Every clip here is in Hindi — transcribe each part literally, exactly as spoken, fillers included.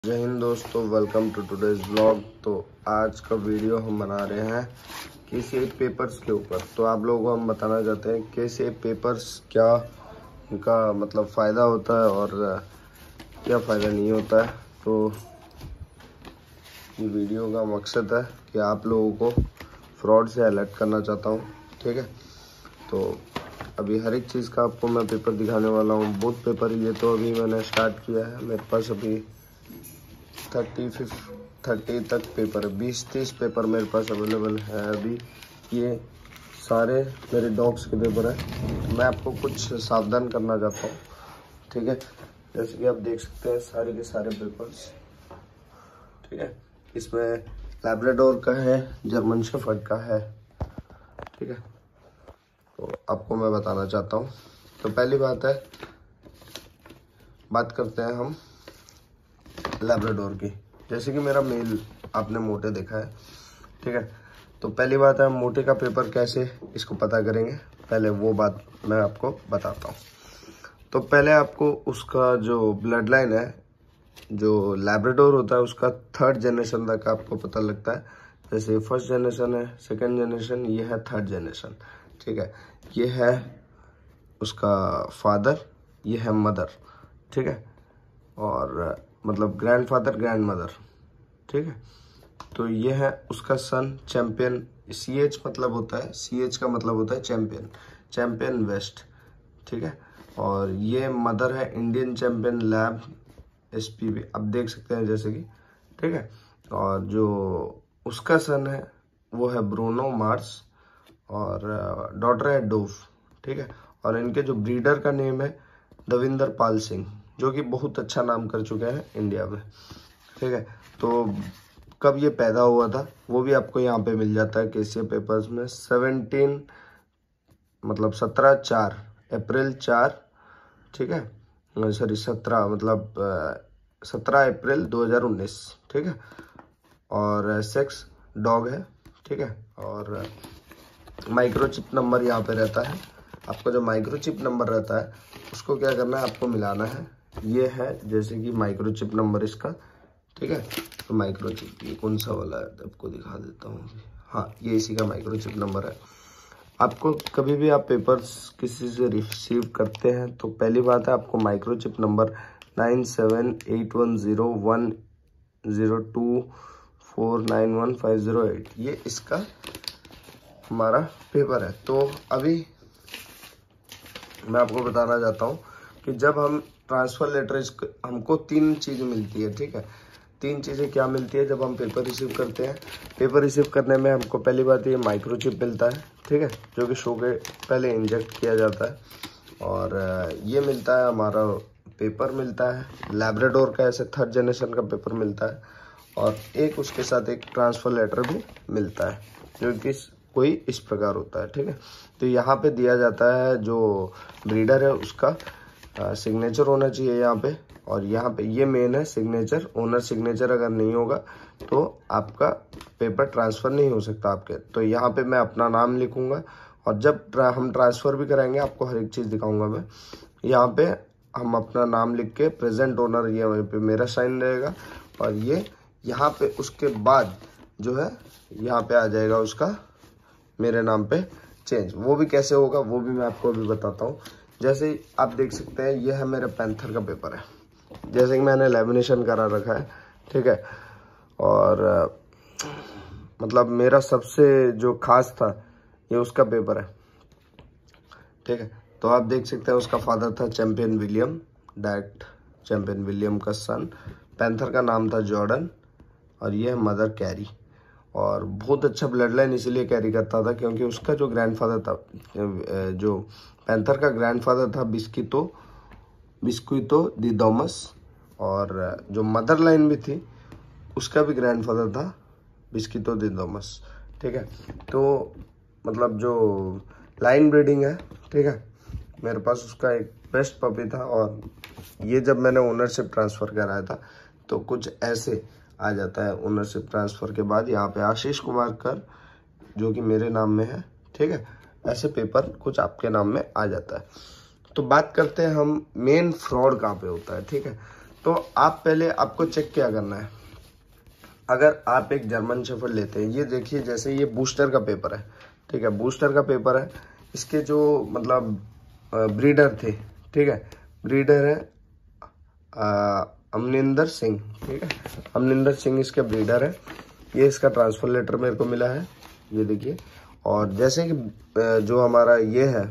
जय हिंद दोस्तों, वेलकम टू टुडेज ब्लॉग। तो आज का वीडियो हम बना रहे हैं कैसे पेपर्स के ऊपर। तो आप लोगों को हम बताना चाहते हैं कैसे पेपर्स, क्या इनका मतलब फ़ायदा होता है और क्या फ़ायदा नहीं होता है। तो ये वीडियो का मकसद है कि आप लोगों को फ्रॉड से अलर्ट करना चाहता हूँ, ठीक है। तो अभी हर एक चीज़ का आपको मैं पेपर दिखाने वाला हूँ। बहुत पेपर ये तो अभी मैंने स्टार्ट किया है, मेरे पास अभी थर्टी फिफ्थ थर्टी तक पेपर है, बीस तीस पेपर मेरे पास अवेलेबल है अभी। ये सारे मेरे डॉग्स के पेपर है। मैं आपको कुछ सावधान करना चाहता हूँ, ठीक है। जैसे कि आप देख सकते हैं सारे के सारे पेपर्स, ठीक है। इसमें लैब्राडोर का है, जर्मन शेफर्ड का है, ठीक है। तो आपको मैं बताना चाहता हूँ। तो पहली बात है, बात करते हैं हम लैब्राडोर की। जैसे कि मेरा मेल आपने मोटे देखा है, ठीक है। तो पहली बात है, हम मोटे का पेपर कैसे इसको पता करेंगे, पहले वो बात मैं आपको बताता हूँ। तो पहले आपको उसका जो ब्लड लाइन है, जो लैब्राडोर होता है, उसका थर्ड जनरेशन तक आपको पता लगता है। जैसे फर्स्ट जनरेशन है, सेकेंड जनरेशन, ये है थर्ड जनरेशन, ठीक है। ये है उसका फादर, ये है मदर, ठीक है। और मतलब ग्रैंड फादर, ग्रैंड मदर, ठीक है। तो ये है उसका सन चैंपियन। सी एच मतलब होता है, सी एच का मतलब होता है चैंपियन, चैंपियन वेस्ट, ठीक है। और ये मदर है Indian champion lab S P B, आप देख सकते हैं जैसे कि, ठीक है। और जो उसका सन है वो है ब्रूनो मार्स, और डॉटर है डोव, ठीक है। और इनके जो ब्रीडर का नेम है दविंदर पाल सिंह, जो कि बहुत अच्छा नाम कर चुके हैं इंडिया में, ठीक है। तो कब ये पैदा हुआ था वो भी आपको यहाँ पे मिल जाता है केसीए पेपर्स में। सेवनटीन मतलब सत्रह चार अप्रैल चार, ठीक है। सॉरी सत्रह मतलब सत्रह अप्रैल दो हजार उन्नीस, ठीक है। और सेक्स डॉग है, ठीक है। और माइक्रोचिप नंबर यहाँ पे रहता है। आपका जो माइक्रोचिप नंबर रहता है उसको क्या करना है, आपको मिलाना है। ये है जैसे कि माइक्रोचिप नंबर इसका, ठीक है। तो माइक्रोचिप ये कौन सा वाला है, आपको दिखा देता हूँ। हाँ, ये इसी का माइक्रोचिप नंबर है। आपको कभी भी आप पेपर्स किसी से रिसीव करते हैं तो पहली बात है, आपको microchip number nine seven eight one zero one zero two four nine one five zero eight, ये इसका हमारा पेपर है। तो अभी मैं आपको बताना चाहता हूँ कि जब हम ट्रांसफ़र लेटर, हमको तीन चीज़ें मिलती है, ठीक है। तीन चीज़ें क्या मिलती है जब हम पेपर रिसीव करते हैं। पेपर रिसीव करने में हमको पहली बात ये माइक्रोचिप मिलता है, ठीक है, जो कि शो के पहले इंजेक्ट किया जाता है। और ये मिलता है हमारा पेपर मिलता है लैब्राडोर का, ऐसे थर्ड जनरेशन का पेपर मिलता है। और एक उसके साथ एक ट्रांसफ़र लेटर भी मिलता है, जो कि कोई इस प्रकार होता है, ठीक है। तो यहाँ पे दिया जाता है जो ब्रीडर है उसका सिग्नेचर होना चाहिए यहाँ पे। और यहाँ पे ये मेन है सिग्नेचर, ओनर सिग्नेचर अगर नहीं होगा तो आपका पेपर ट्रांसफ़र नहीं हो सकता आपके। तो यहाँ पे मैं अपना नाम लिखूंगा, और जब ट्रा, हम ट्रांसफ़र भी कराएंगे आपको हर एक चीज़ दिखाऊंगा मैं। यहाँ पे हम अपना नाम लिख के प्रेजेंट ओनर, ये वहीं पे मेरा साइन रहेगा। और ये यहाँ पे उसके बाद जो है यहाँ पे आ जाएगा उसका मेरे नाम पे चेंज। वो भी कैसे होगा वो भी मैं आपको अभी बताता हूँ। जैसे आप देख सकते हैं ये है मेरे पैंथर का पेपर है, जैसे कि मैंने लेमिनेशन करा रखा है, ठीक है। और मतलब मेरा सबसे जो खास था ये उसका पेपर है, ठीक है। तो आप देख सकते हैं उसका फादर था champion William, direct champion William का सन। पैंथर का नाम था जॉर्डन, और ये मदर कैरी। और बहुत अच्छा ब्लड लाइन इसीलिए कैरी करता था क्योंकि उसका जो ग्रैंडफादर था, जो पैंथर का ग्रैंडफादर था बिस्कितो बिस्कुइतो दी डोमस, और जो मदर लाइन भी थी उसका भी ग्रैंडफादर था बिस्कितो दी डोमस, ठीक है। तो मतलब जो लाइन ब्रीडिंग है, ठीक है, मेरे पास उसका एक बेस्ट पपी था। और ये जब मैंने ओनरशिप ट्रांसफ़र कराया था तो कुछ ऐसे आ जाता है ओनरशिप ट्रांसफ़र के बाद, यहाँ पे आशीष कुमार कर जो कि मेरे नाम में है, ठीक है। ऐसे पेपर कुछ आपके नाम में आ जाता है। तो बात करते हैं हम मेन फ्रॉड कहाँ पे होता है, ठीक है। तो आप पहले आपको चेक क्या करना है, अगर आप एक जर्मन शेफर्ड लेते हैं, ये देखिए जैसे ये बूस्टर का पेपर है, ठीक है, बूस्टर का पेपर है, इसके जो मतलब ब्रीडर थे, ठीक है, ब्रीडर है अमनिंदर सिंह, ठीक है, अमनिंदर सिंह इसके ब्रीडर है। ये इसका ट्रांसफर लेटर मेरे को मिला है, ये देखिए। और जैसे कि जो हमारा ये है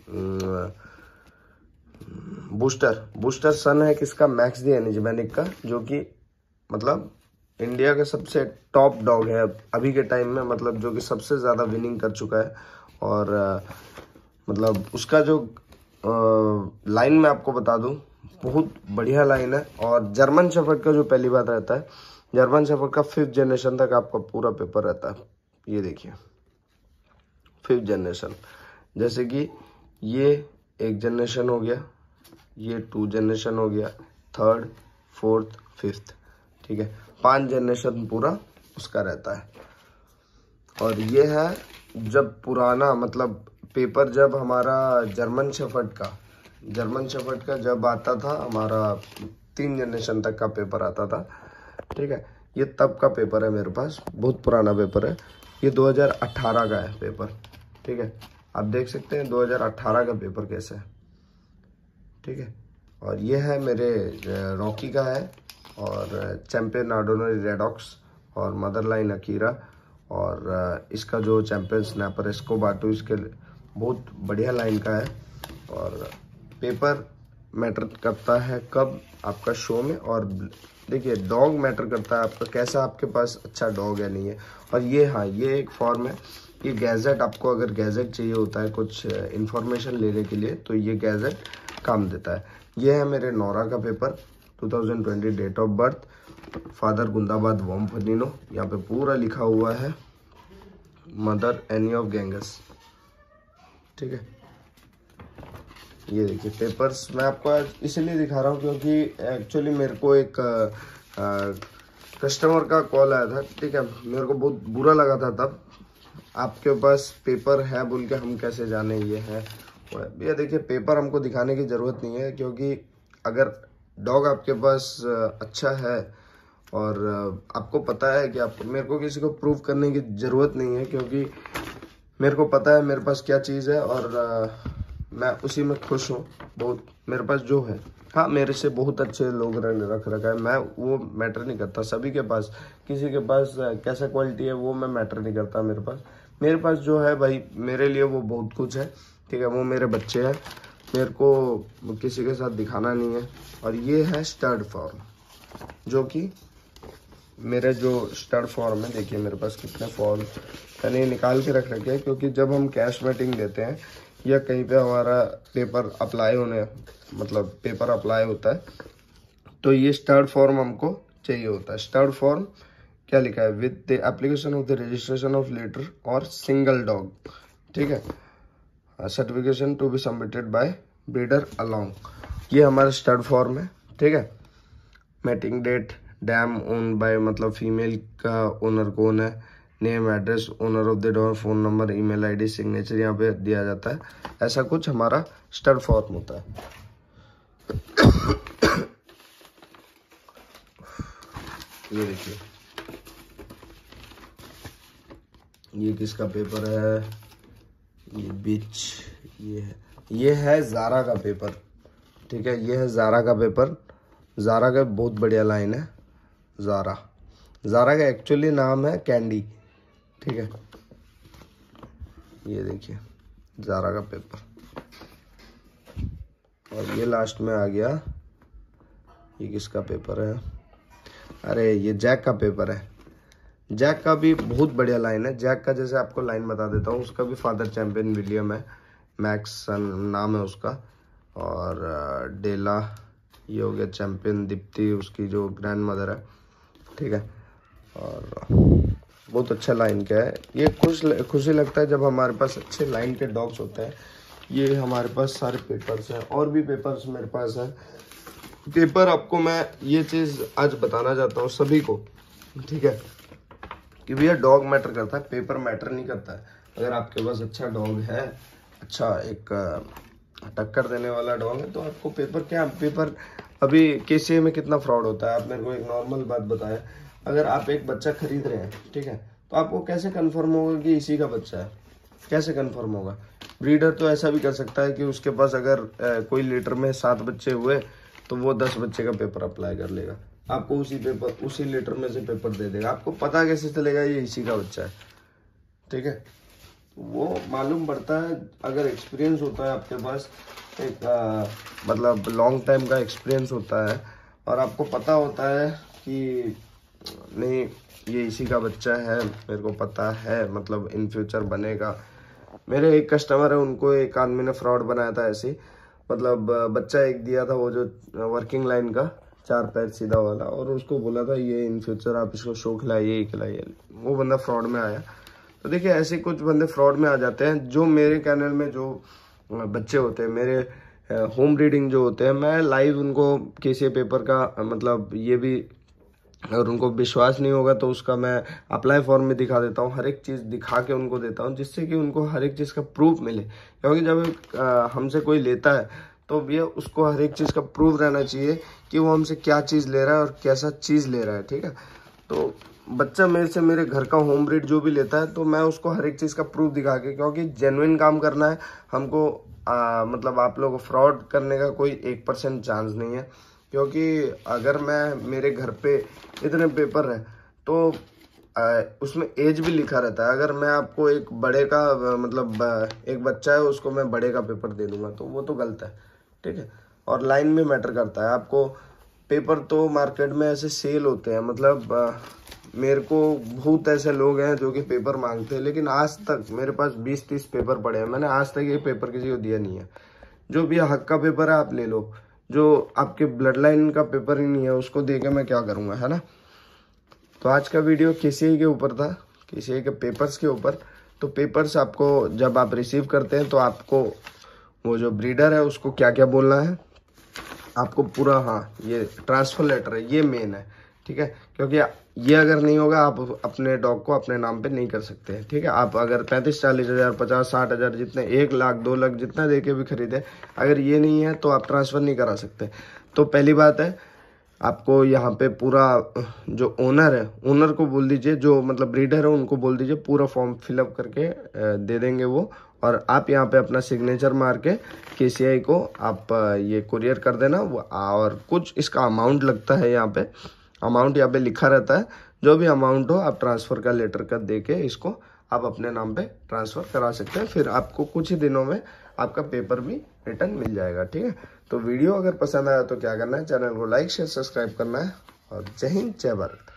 बूस्टर बूस्टर सन है किसका, मैक्स दी एनिजमैनिक का, जो कि मतलब इंडिया का सबसे टॉप डॉग है अभी के टाइम में, मतलब जो कि सबसे ज़्यादा विनिंग कर चुका है। और आ, मतलब उसका जो आ, लाइन मैं आपको बता दूं, बहुत बढ़िया लाइन है। और जर्मन शेफर्ड का जो पहली बात रहता है, जर्मन शेफर्ड का फिफ्थ जनरेशन तक आपका पूरा पेपर रहता है। ये देखिए फिफ्थ जनरेशन, जैसे कि ये एक जनरेशन हो गया, ये टू जनरेशन हो गया, थर्ड, फोर्थ, फिफ्थ, ठीक है, पांच जनरेशन पूरा उसका रहता है। और ये है जब पुराना मतलब पेपर, जब हमारा जर्मन शेफर्ड का जर्मन शेफर्ड का जब आता था, हमारा तीन जनरेशन तक का पेपर आता था, ठीक है, ये तब का पेपर है मेरे पास, बहुत पुराना पेपर है। ये दो हज़ार अठारह का है पेपर, ठीक है, आप देख सकते हैं दो हज़ार अठारह का पेपर कैसा है, ठीक है। और ये है मेरे रॉकी का है, और चैंपियन आर्डोनरी रेडॉक्स, और मदर लाइन अकीरा, और इसका जो चैंपियन स्नैपर इसको बाटू, इसके बहुत बढ़िया लाइन का है। और पेपर मैटर करता है कब आपका शो में, और देखिए डॉग मैटर करता है आपका, कैसा आपके पास अच्छा डॉग है नहीं है। और ये हाँ, ये एक फॉर्म है, ये गैजेट, आपको अगर गैजेट चाहिए होता है कुछ इंफॉर्मेशन लेने के लिए, तो ये गैजेट काम देता है। ये है मेरे नोरा का पेपर, दो हज़ार बीस date of birth, father Gundabad वॉम्फनिनो, यहाँ पे पूरा लिखा हुआ है, मदर एनी ऑफ गेंगस, ठीक है। ये देखिए पेपर्स मैं आपको आज इसलिए दिखा रहा हूँ क्योंकि एक्चुअली मेरे को एक कस्टमर का कॉल आया था, ठीक है, मेरे को बहुत बुरा लगा था तब, आपके पास पेपर है बोल के हम कैसे जाने ये है। ये देखिए पेपर हमको दिखाने की ज़रूरत नहीं है, क्योंकि अगर डॉग आपके पास अच्छा है और आपको पता है कि आप, मेरे को किसी को प्रूव करने की ज़रूरत नहीं है, क्योंकि मेरे को पता है मेरे पास क्या चीज़ है, और मैं उसी में खुश हूँ बहुत। मेरे पास जो है, हाँ मेरे से बहुत अच्छे लोग रख रखा है, मैं वो मैटर नहीं करता, सभी के पास, किसी के पास कैसा क्वालिटी है वो मैं मैटर नहीं करता। मेरे पास मेरे पास जो है भाई, मेरे लिए वो बहुत कुछ है, ठीक है, वो मेरे बच्चे हैं, मेरे को किसी के साथ दिखाना नहीं है। और ये है स्टड फॉर्म, जो कि मेरे जो स्टड फॉर्म है, देखिए मेरे पास कितने फॉर्म मैंने निकाल के रख रखे हैं, क्योंकि जब हम कैश मेटिंग देते हैं या कहीं पे हमारा पेपर अप्लाई होने मतलब पेपर अप्लाई होता है, तो ये स्टड फॉर्म हमको चाहिए होता है। स्टड फॉर्म क्या लिखा है, with the application of the registration of litter और सिंगल डॉग, ठीक है, certification to be submitted by breeder along, ये हमारा स्टड फॉर्म है, ठीक है। Mating date, dam own by मतलब फीमेल का ओनर कौन है, name, address, owner of the dog, phone number, email ID, signature यहाँ पे दिया जाता है। ऐसा कुछ हमारा स्टड फॉर्म होता है। ये देखिए ये किसका पेपर है, ये बिच, ये है ये है ज़ारा का पेपर, ठीक है, ये है ज़ारा का पेपर। ज़ारा का बहुत बढ़िया लाइन है, ज़ारा ज़ारा का एक्चुअली नाम है कैंडी, ठीक है। ये देखिए ज़ारा का पेपर, और ये लास्ट में आ गया, ये किसका पेपर है, अरे ये जैक का पेपर है। जैक का भी बहुत बढ़िया लाइन है। जैक का जैसे आपको लाइन बता देता हूँ, उसका भी फादर चैंपियन विलियम है, मैक्स सन नाम है उसका, और डेला ये हो गया चैंपियन दीप्ति, उसकी जो ग्रैंड मदर है, ठीक है। और बहुत अच्छा लाइन का है। ये खुश खुशी लगता है जब हमारे पास अच्छे लाइन के डॉग्स होते हैं। ये हमारे पास सारे पेपर्स हैं, और भी पेपर्स मेरे पास हैं। पेपर आपको मैं ये चीज़ आज बताना चाहता हूँ सभी को, ठीक है, कि भैया डॉग मैटर करता है, पेपर मैटर नहीं करता है। अगर आपके पास अच्छा डॉग है, अच्छा एक टक्कर देने वाला डॉग है, तो आपको पेपर क्या, पेपर अभी केसीए में कितना फ्रॉड होता है, आप मेरे को एक नॉर्मल बात बताएं। अगर आप एक बच्चा खरीद रहे हैं, ठीक है, तो आपको कैसे कंफर्म होगा कि इसी का बच्चा है? कैसे कंफर्म होगा? ब्रीडर तो ऐसा भी कर सकता है कि उसके पास अगर आ, कोई लीटर में सात बच्चे हुए तो वो दस बच्चे का पेपर अप्लाई कर लेगा, आपको उसी पेपर उसी लीटर में से पेपर दे देगा। आपको पता कैसे चलेगा ये इसी का बच्चा है? ठीक है, वो मालूम पड़ता है अगर एक्सपीरियंस होता है आपके पास, एक आ, मतलब लॉन्ग टाइम का एक्सपीरियंस होता है और आपको पता होता है कि नहीं ये इसी का बच्चा है, मेरे को पता है, मतलब इन फ्यूचर बनेगा। मेरे एक कस्टमर है, उनको एक आदमी ने फ्रॉड बनाया था ऐसे, मतलब बच्चा एक दिया था वो जो वर्किंग लाइन का चार पैर सीधा वाला, और उसको बोला था ये इन फ्यूचर आप इसको शो खिलाइए खिलाइए। वो बंदा फ्रॉड में आया। तो देखिए ऐसे कुछ बंदे फ्रॉड में आ जाते हैं। जो मेरे चैनल में जो बच्चे होते हैं, मेरे होम ब्रीडिंग जो होते हैं, मैं लाइव उनको केसीए पेपर का मतलब ये भी, अगर उनको विश्वास नहीं होगा तो उसका मैं अप्लाई फॉर्म में दिखा देता हूँ, हर एक चीज़ दिखा के उनको देता हूँ, जिससे कि उनको हर एक चीज़ का प्रूफ मिले। क्योंकि जब आ, हमसे कोई लेता है तो भैया उसको हर एक चीज़ का प्रूफ रहना चाहिए कि वो हमसे क्या चीज़ ले रहा है और कैसा चीज़ ले रहा है। ठीक है, तो बच्चा मेरे से मेरे घर का होम ब्रीड जो भी लेता है तो मैं उसको हर एक चीज़ का प्रूफ दिखा के, क्योंकि जेन्युइन काम करना है हमको, आ, मतलब आप लोगों को फ्रॉड करने का कोई एक परसेंट चांस नहीं है। क्योंकि अगर मैं मेरे घर पे इतने पेपर है तो आ, उसमें एज भी लिखा रहता है। अगर मैं आपको एक बड़े का मतलब एक बच्चा है उसको मैं बड़े का पेपर दे दूंगा तो वो तो गलत है। ठीक है, और लाइन भी मैटर करता है। आपको पेपर तो मार्केट में ऐसे सेल होते हैं, मतलब आ, मेरे को बहुत ऐसे लोग हैं जो कि पेपर मांगते हैं, लेकिन आज तक मेरे पास बीस तीस पेपर पड़े हैं, मैंने आज तक ये पेपर किसी को दिया नहीं है। जो भी हक का पेपर है आप ले लो, जो आपके ब्लड लाइन का पेपर ही नहीं है उसको दे के मैं क्या करूँगा, है ना। तो आज का वीडियो केसीए के ऊपर था, केसीए के पेपर्स के ऊपर। तो पेपर्स आपको जब आप रिसीव करते हैं तो आपको वो जो ब्रीडर है उसको क्या क्या बोलना है, आपको पूरा, हाँ ये ट्रांसफर लेटर है, ये मेन है। ठीक है, क्योंकि ये अगर नहीं होगा आप अपने डॉग को अपने नाम पे नहीं कर सकते हैं। ठीक है, आप अगर पैंतीस चालीस हज़ार पचास साठ हज़ार जितने एक लाख दो लाख जितना दे के भी खरीदे, अगर ये नहीं है तो आप ट्रांसफ़र नहीं करा सकते। तो पहली बात है आपको यहाँ पे पूरा जो ओनर है, ओनर को बोल दीजिए, जो मतलब ब्रीडर है उनको बोल दीजिए पूरा फॉर्म फिलअप करके दे देंगे वो, और आप यहाँ पे अपना सिग्नेचर मार के केसीआई को आप ये कुरियर कर देना। और कुछ इसका अमाउंट लगता है, यहाँ पे अमाउंट यहाँ पे लिखा रहता है, जो भी अमाउंट हो आप ट्रांसफ़र का लेटर कर दे के इसको आप अपने नाम पे ट्रांसफ़र करा सकते हैं। फिर आपको कुछ ही दिनों में आपका पेपर भी रिटर्न मिल जाएगा। ठीक है, तो वीडियो अगर पसंद आया तो क्या करना है, चैनल को लाइक शेयर सब्सक्राइब करना है, और जय हिंद जय भारत।